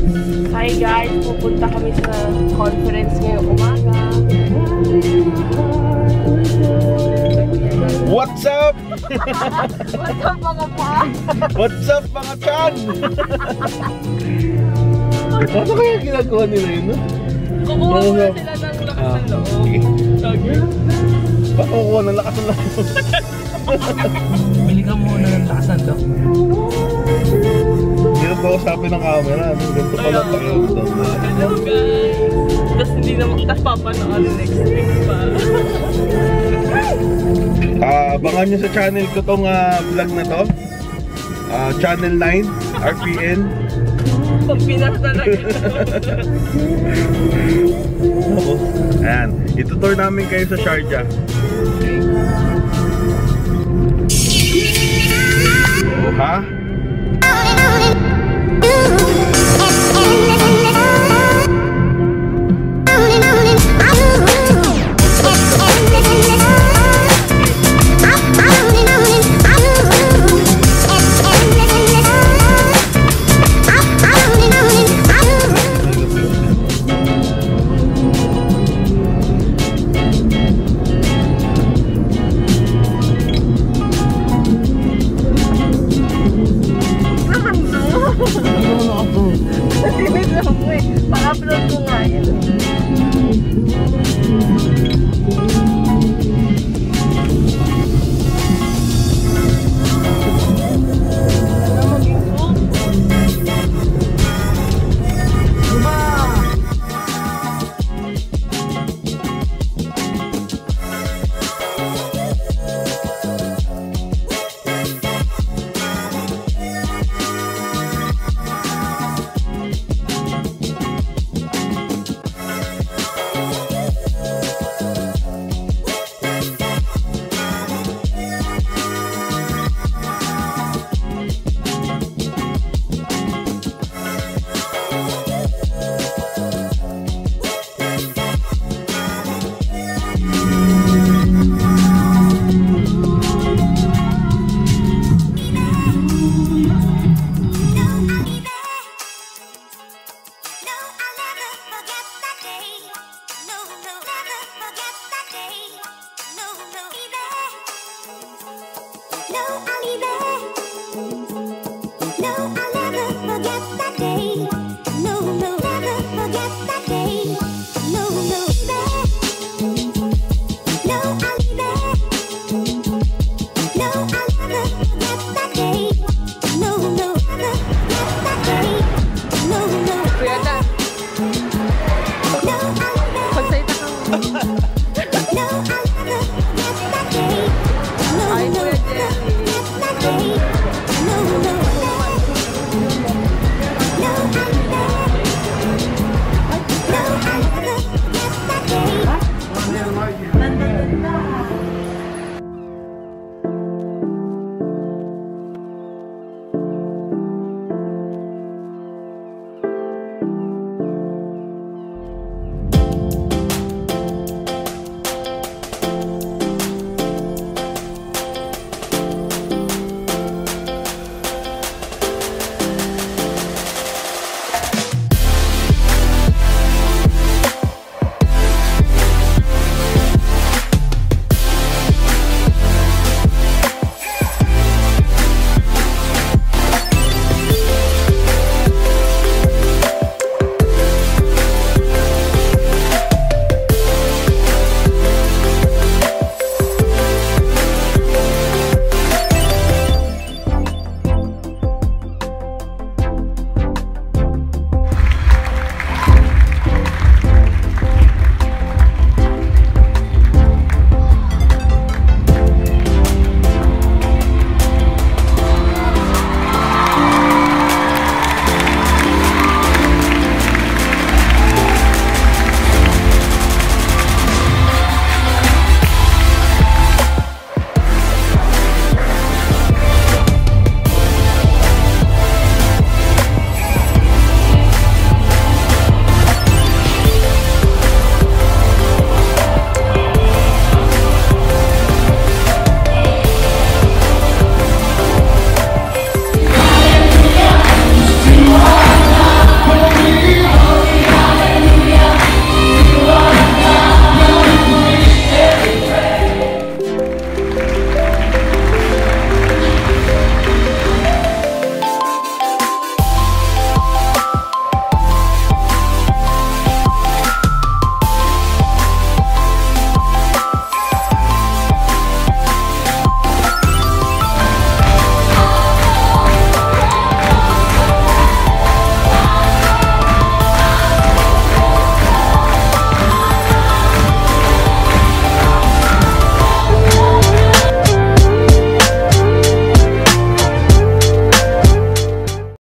Hi guys, pupunta kami sa conference ngayong umaga. What's up? What's up mga pa? What's up mga chan? Paano kaya ginagawa nila yun, no? Kukuha muna sila ng lakas ng loob. Baka kukuha ng lakas ng loob. Bili ka muna ng lakas ng loob. Hindi na kausapin ng camera. Ganito pala pakiramdam na. Hello guys! Tapos hindi naman, tapos papanood next week pa. Abangan nyo sa channel ko tong vlog na to. Channel 9 RPN. Pagpinas talaga. Ayan, itutour namin kayo sa Sharjah. Oh, ha? Pa-upload ko nga yan.